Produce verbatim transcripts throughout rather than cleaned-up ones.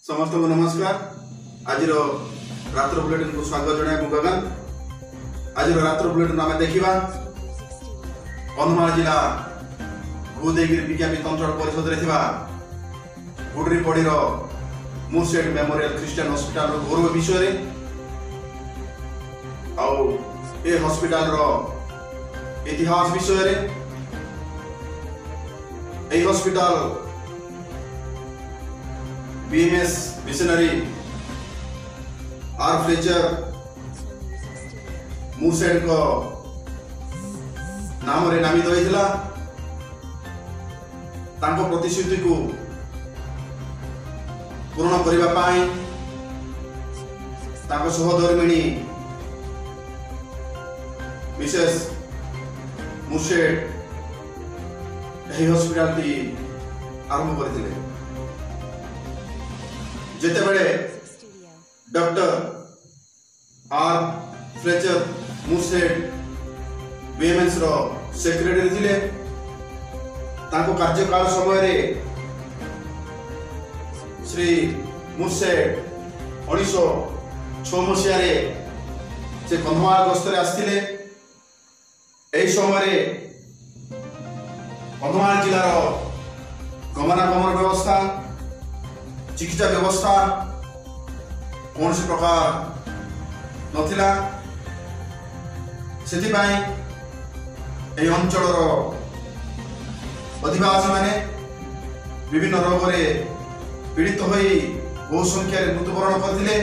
समस्त को नमस्कार। आज रात्र बुलेटिन को स्वागत जनाए मु गगन। आज रात्र बुलेटिन आम देखा कंधमाल जिला उदयगिरी विज्ञापित अंचल परिषद रे थिबा Gudripadi Moorshead memorial Christian hospital गौरव विषय रे आउ ए हॉस्पिटल रो इतिहास विषय रे। ए hospital B M S missionary R Fletcher Moorshead को नाम रे नामित होइथिला। तांको प्रतिश्रुति को पूर्ण करिबा पाई तांको सहधर्मिणी मिसेस मूरशेड एही हॉस्पिटल टी आरंभ करथिले। जेते बेले doctor R Fletcher Moorshead B M S रो सेक्रेटरी थिले। तांको कार्यकाल समय रे श्री मूरशेड उन्नीस सौ छह मसीहा रे से कंधमाल गस्त रे आस्थिले। एही समय रे कंधमाल जिलार गमनागमन व्यवस्था चिकित्सा व्यवस्था कौन सी प्रकार नथिला। सेथिपाई एही अंचलर अधिवासी माने विभिन्न रोग रे पीड़ित होई बहु संख्या रे मृत्युवरण करथिले।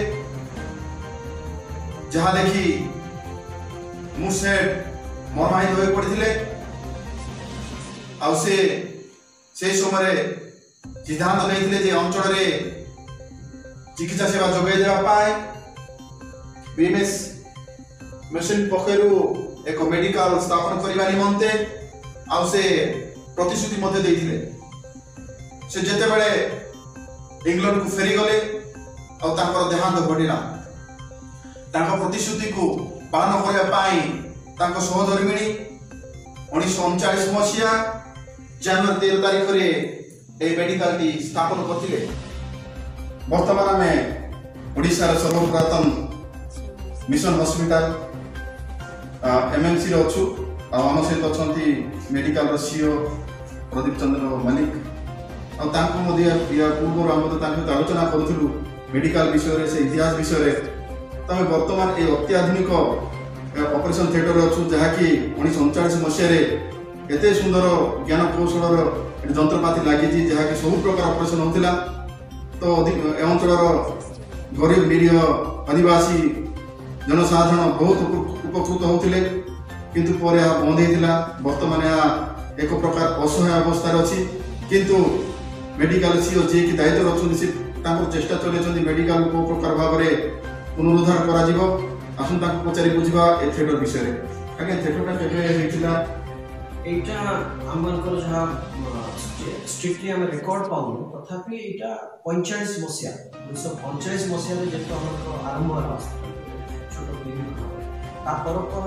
जहा देखि मूरशेड मर्माहित होई पड़िथिले। आ से से समय सिद्धांत नहीं जे अंचल रे चिकित्सा सेवा जोगाई देवा पाए बी एम एस मिशन पक्षरु एक मेडिकल स्थापन करबा निमंते आ से प्रतिश्रुति मध्य देथिले। से जेते बेले इंग्लैंड को फेरी गले आ तांकर देहांत घटिला। तांकर प्रतिश्रुति को पालन करबा पाई तांको सहधर्मिणी उन्नीस सौ उनचालीस मसीहा जनवरी तेरह तारीख रे ए मेडिकल टी स्थापन करथिले। वर्तमान में ओडिशा रा सर्वप्रथम mission hospital M M C अच्छु आम सहित अच्छा मेडिकल रो C E O Pradip Chandra Mallik आ तांको मध्य या पूर्व आम तो आलोचना करूँ मेडिकल विषय से इतिहास विषय तमें वर्तमान ये अत्याधुनिक ऑपरेशन थिएटर अच्छु जहाँकि उन्नीस सौ उनचालीस मसीह एते सुंदर ज्ञान कौशल जंत्रपाति लगी जहाँकि सब प्रकार ऑपरेशन होता। तो अंचल गरीब निरीह आदिवासी जनसाधारण बहुत उपकृत होते किंतु पर यह बंद होता। बर्तमान यह एक प्रकार असहाय अवस्था अच्छी किंतु मेडिकल सी ओ जी की दायित्व अच्छा चेष्टा चलते मेडिकल को प्रकार भाव में पुनरुद्धार करा आसुन पचारि बुझा ए थिएटर विषय आगे थिएटरटा केबे एटा आमनकर जहा स्ट्रिक्टली हम रिकॉर्ड पाउनु तथापि एटा पैंतालीस मसिया उन्नीस सौ पैंतालीस मसिया रे जेतो हमर आरंभ होला छोटो क्लिनिक ता पर पर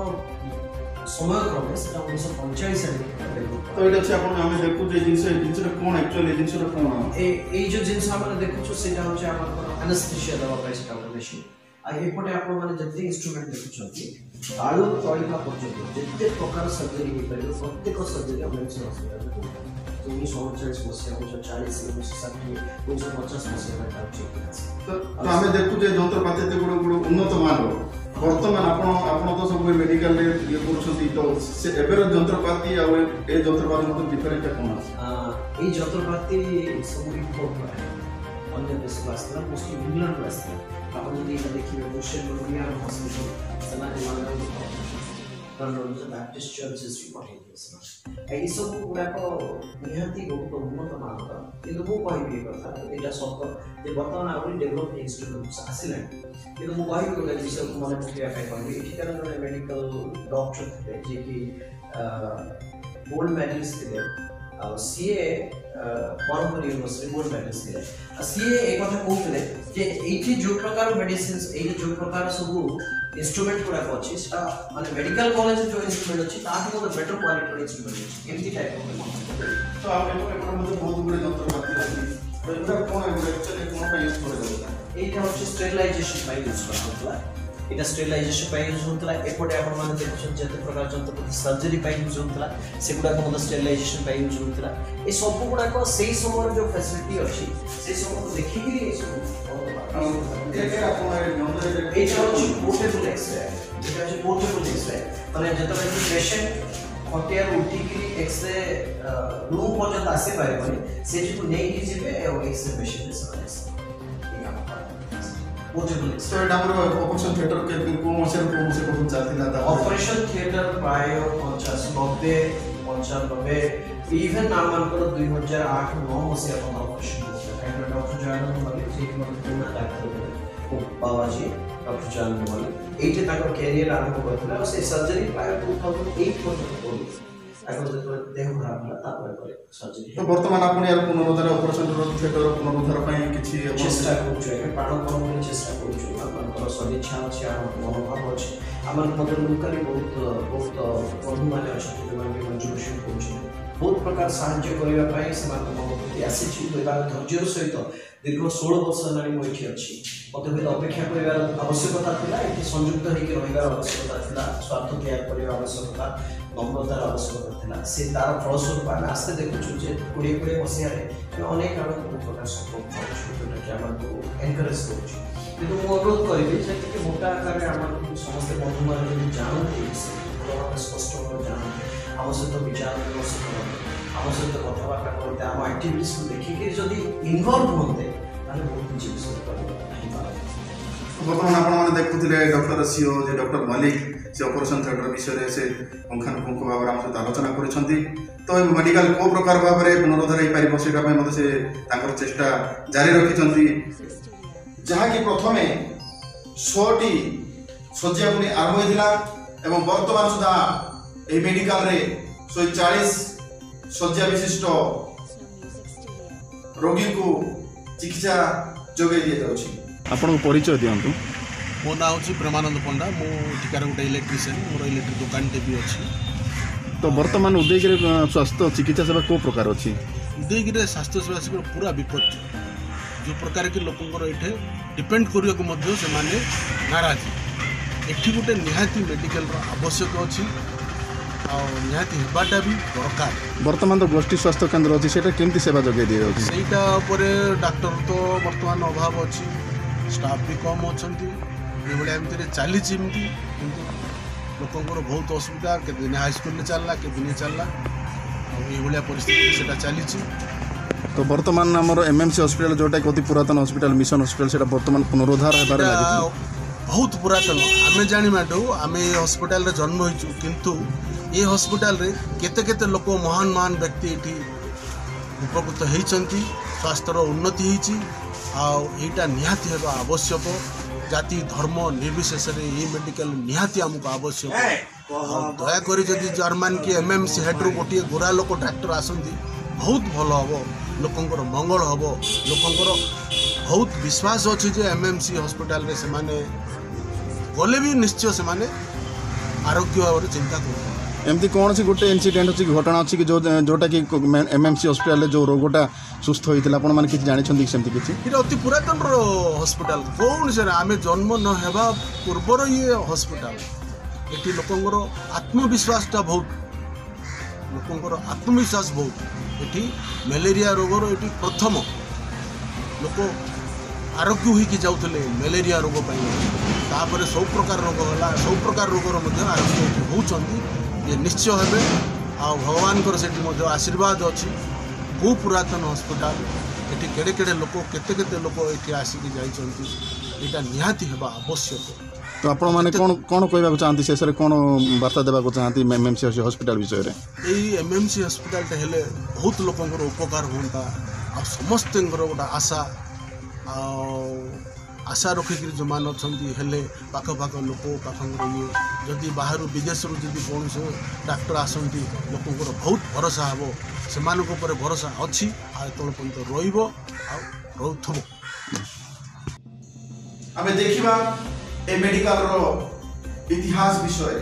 समय क्रमे सेटा उन्नीस सौ पैंतालीस रे तो एटा छै आपण हम देखु जे जिंस जिंस रे कोन एक्चुअली जिंस रे कोन ए ए जो जिंस हम देखु छु सेटा होचे हमर एनेस्थेसिया दवा प्राइस टा मशीन आ एपटे आपण माने जति इंस्ट्रूमेंट देखु छथि आळु तळिका पर्यंत जते प्रकार सर्जरी हे परियो प्रत्येक सर्जरी हम हॉस्पिटल में उन्नीस सौ उनचालीस मसीहा उन्नीस सौ चालीस उन्नीस सौ साठ उन्नीस सौ पचास मसीहा में काम तो हमें देखु जे जंत्रपाति ते गुड गुड उन्नत मान वर्तमान आपण आपण तो सब मेडिकल रे ये करछथि तो से एबेर जंत्रपाति आ ए जंत्रपाति मतलब डिफरेंट कोन आ ए जंत्रपाति सब रिपोर्ट है अन्य देश वास्ता मोस्टली इंग्लैंड वास्ता आपण यदि देखिबे मूरशेड मेमोरियल हॉस्पिटल समाज मानव रनर बैप्टिस्ट चर्चेस पठाई ए सब गुडा को निहाती बहुत उन्नत मानक किंतु मु कहबी कथा एटा सब जे वर्तमान आउरी डेवलप इंस्टीट्यूट आसिला किंतु मु कहबी कि विषय को माने पकिया पाई कहबी एठी कारण मेडिकल डॉक्टर थे जे कि गोल्ड मेडलिस्ट थे आ सीए बरहमपुर यूनिवर्सिटी गोल्ड मेडलिस्ट थे सीए एक कथा कहउतले जे एठी जो प्रकार मेडिसिन्स एठी जो प्रकार सब इंस्ट्रूमेंट गुड़ा अच्छी माने मेडिकल कॉलेज जो इंस्ट्रूमेंट अच्छी ताकि मतलब बेटर क्वालिटी इंस्ट्रूमेंट अच्छी एमती टाइप ऑफ तो आप एपर एपर मतलब बहुत गुडे जंत्रपाति अछि तो एटा कोन एक्चुअली कोन पे यूज करे जाता एटा होची स्टेरिलाइजेशन पे यूज करथला एटा स्टेरिलाइजेशन पे यूज होतला एपटे आपण माने देखछन जते प्रकार जंतुपति सर्जरी पे यूज होतला सेगुडा को मत स्टेरिलाइजेशन पे यूज होतला ए सब गुडा को सेही समय जो फैसिलिटी अछि से सब देखि कि ए सब एटा आपण नंबर एटा होची पोर्टेबल एक्स-रे एटा होची पोर्टेबल एक्स-रे माने जते पेशेंट हटियार उठी कि एक्स-रे रूम पर्यंत आसे पारे माने से जो नै कि जेबे और एक्स-रे मशीन से तो एटा हमर ऑपरेशन थिएटर के को मसे को मसे को चलतिला था ऑपरेशन थिएटर प्राय पचास नब्बे पंचानबे इवन नाम कर दो हज़ार आठ नौ मसे अपन ऑपरेशन होता डॉक्टर जान वाले जे मतलब डॉक्टर को बाबाजी डॉक्टर जान वाले एटे तक कैरियर आरंभ करथिला और से सर्जरी प्राय दो हज़ार आठ पर्यंत होई आगर जे देह खराब होला तापर करे सर्जरी तो वर्तमान आपण यार पुनरुद्धार ऑपरेशन थिएटर पुनरुद्धार पई किछि चेष्टा करू ए पाण कोन चेष्टा करू आपनकर सदिच्छा अछि आपन मनोभाव अछि हमर मदर लोकली बहुत बहुत बंधु माने अछि जे माने कंट्रीब्यूशन करू बहुत प्रकार साहाय्य करिवा पई समान मनोभूति आसी छि बेबा धैर्यर सहित दीर्घ सोलह वर्ष लानी मो इठी अछि मते भी अपेक्षा करिवार आवश्यकता थिला एठी संयुक्त हेकि रहिबार आवश्यकता थिला स्वार्थ त्याग करिवा आवश्यकता नम्रतार आवश्यकता थिला से तार फलस्वरूप आमे आस्ते देखु जे कोड़े कोड़े मसिया रे अनेक आरो प्रकार सपोर्ट करू जोटा कि हमको एनकरेज करू किंतु मो अनुरोध करिबि जे कि मोटा आकार रे हमको समस्त बंधु माने जानते से स्पष्ट हो जानते आवश्यक विचार विमर्श करते आवश्यक कथबार्ता करते आम एक्टिविटीज को देखिए जदि इनवॉल्व होते ताले बहुत किछि विषय पर नहीं पारे वर्तमान आपण माने देखुथिले डॉक्टर सीओ जे डॉक्टर मालिक से ऑपरेशन थिएटर विषय से अंखानुपुंख भाव हम सहित आलोचना करिसंती तो मेडिकल को प्रकार भाव में पुनरुद्धार हो पारिबो सेटा पे मते से ताकर चेष्टा जारी रखिसंती जहा कि प्रथमे सौ टी सज्जा पुनी आरंभ होइथिला एवं वर्तमान सुधा ए मेडिकल रे एक सौ चालीस सज्जा विशिष्ट रोगी को चिकित्सा जोगे दिया जाउछि आपन परिचय दियंतु मो ना होची प्रेमानंद पंडा मो ठिकार गोटे इलेक्ट्रिशियन मोर इलेक्ट्रिक दुकान टे भी अछि तो वर्तमान उदयगिरी स्वास्थ्य चिकित्सा सेवा को प्रकार अछि उदयगिरी स्वास्थ्य सेवा से पूरा विपद जो प्रकार के लोकंकर एठे डिपेंड करियो को मध्य से माने नाराज एठी गोटे निहाती मेडिकल रो आवश्यक अछि आ निहाती हेबाटा भी दरकार वर्तमान तो गोष्ठी स्वास्थ्य केंद्र अछि सेटा केमती सेवा जोगे दियो अछि सेटा परे डॉक्टर तो वर्तमान अभाव अछि स्टाफ भी कम अछंती एभले एमती चली किंतु लोकंकर बहुत असुविधा के दिन हाई स्कूल चलला के दिन चलला ये परिस्थिति से चली तो वर्तमान आमर एमएमसी हॉस्पिटल जोटा कि अति पुरातन हॉस्पिटल मिशन हॉस्पिटल से वर्तमान पुनरुद्धार हेबार लागि बहुत पुरातन आमे जानि माडो आमे हॉस्पिटल रे जन्म होइछु किंतु ये हॉस्पिटल रे केते केते लोक महान महान व्यक्ति एठी उपकृत हेइचंती स्वास्थ्य रो उन्नति हेइची आ एटा निहाती हेबा आवश्यक जाति धर्म निर्विशेष रे ये मेडिकल निहाती हमको आवश्यक दया करी जदि जर्मन की एम एम सी एच रो गोटे गोरा लोक डॉक्टर आसंती बहुत भल हम लोकंकर मंगल हम लोकंकर बहुत विश्वास अच्छी जे एम एम सी हॉस्पिटल रे से माने गले भी निश्चय से माने आरोग्य भाव चिंता कर एमती कौन सी गोटे इनसीडेंट अच्छी घटना अच्छी जो जोटा कि एमएमसी हॉस्पिटल जो रोगटा सुस्थ होता आपन माने किछि जानि छथि सेमती किछि इरा अति पुरातन रो हॉस्पिटल कौन से आमे जन्म न हेबा पूर्वर ये हॉस्पिटल एटी लोकंकर आत्मविश्वास ता बहुत लोकंकर आत्मविश्वास बहुत एटी मलेरिया रोगर एटी प्रथम लोक आरोग्य हुई कि जाउतले मलेरिया रोग पाई तापर सब प्रकार रोग होला सब प्रकार रोगर मध्य आरोग्य होउचंती ये निश्चय हेबे आ भगवान कर सेठी मध्य आशीर्वाद अछि को पुरातन हॉस्पिटल एठी केडे केडे लोक केते केते लोक एठी आसी कि जाइचंती एटा निहाती हेबा आवश्यक तो आपण माने कोन कोन कहबा को चाहंती शेषरे कोन वार्ता देबा को चाहंती एमएमसी हॉस्पिटल विषय रे एई एमएमसी हॉस्पिटल ते हेले बहुत लोकंकर उपकार होंता आ समस्तंकर गोटा आशा आ आशा रखिक जो मान अच्छा हेले पाख पाख लोक पाखर ये जदि बाहर विदेश जदि कौन से डाक्टर आसती लोकंर बहुत भरोसा हम से भरोसा अच्छी आतल पर्यटन रोथब आमे देखिबा ए मेडिकल रो इतिहास विषय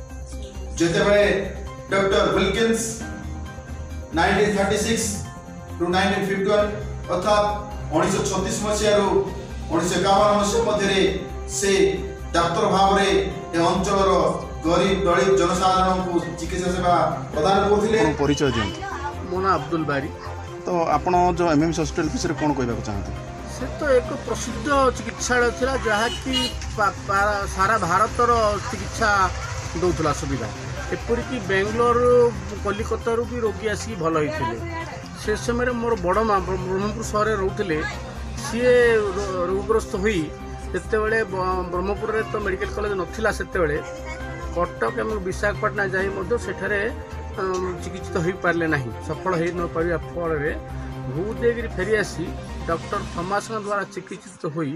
जेते बेले doctor Wilkins nineteen thirty six to nineteen fifty one अर्थात उन्नीस छत्तीस मसीह उन्नीस एकावन मसीह मध्य से डाक्तर भाव में अंचल गरीब दलित जनसाधारण को चिकित्सा सेवा प्रदान करते परिचय दिखाते मो ना अब्दुल बारी। तो आपण जो एमएमसी हॉस्पिटल विषय कौन कहना चाहते से तो एक प्रसिद्ध चिकित्सालय था जहाँकि सारा भारतर चिकित्सा दौला सुविधा एपरिक बेंगलोर कलिकतारू भी रोगी आसिक भल होते से समय मोर बड़ माँ ब्रह्मपुर सहर रोते सी रोगग्रस्त हुई जितेबले ब्रह्मपुर में तो मेडिकल कॉलेज नाला से कटक एवं विशाखापाटना जाठे चिकित्सित हो पारे ना सफल हो न पारा फल भूदेगिरी फेरी आसी डॉक्टर थॉमस द्वारा चिकित्सित हुई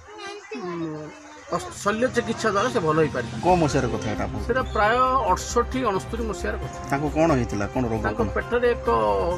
शल्य चिकित्सा द्वारा से भल हो पारे। कौ मसीहार कथा से प्राय अड़सठी अणस्तरी मसीहार कथा कौन होता कौन रोग पेटर एक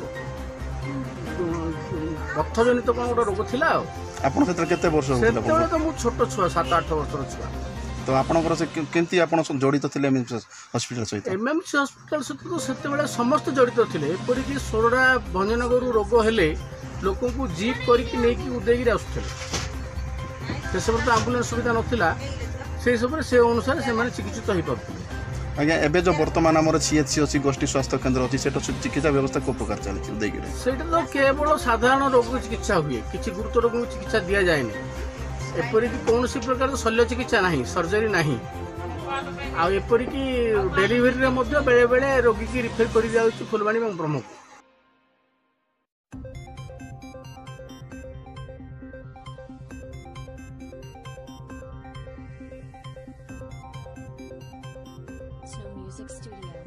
पथजनित कौन गोटे रोग थिला आपन क्षेत्र केते वर्ष होता तो मु छोट छुआ सात आठ वर्षर छुआ तो आपनकर से केंती आपन जड़ित थिले एमएमसी हॉस्पिटल सहित एमएमसी हॉस्पिटल सहित तो सेते बेले समस्त जड़ित थिले एपरि कि सोरडा भंजनगर रोग हेले लोक को जीप करके नहीं उदयगिरी आसुଥିଲେ से सब तो एम्बुलेंस सुविधा नथिला से सब से अनुसार से माने चिकित्सित हो पाते आज्ञा एबे जो वर्तमान आमर सीएचसी अछि गोष्ठी स्वास्थ्य केंद्र अछि सेटा चिकित्सा व्यवस्था को प्रकार चलछि उदयगिरी सेटा तो केवल साधारण रोग चिकित्सा हुए किछि गुरुतर रोग चिकित्सा दिया जाए नहीं एपरिक कौन सी प्रकार शल्य चिकित्सा नहीं सर्जरी नहीं आपरिक डेलीवरी में बेले बेले रोगी की रिफर कर दिया फुलवाणी और ब्रह्मपुर। Music Studio.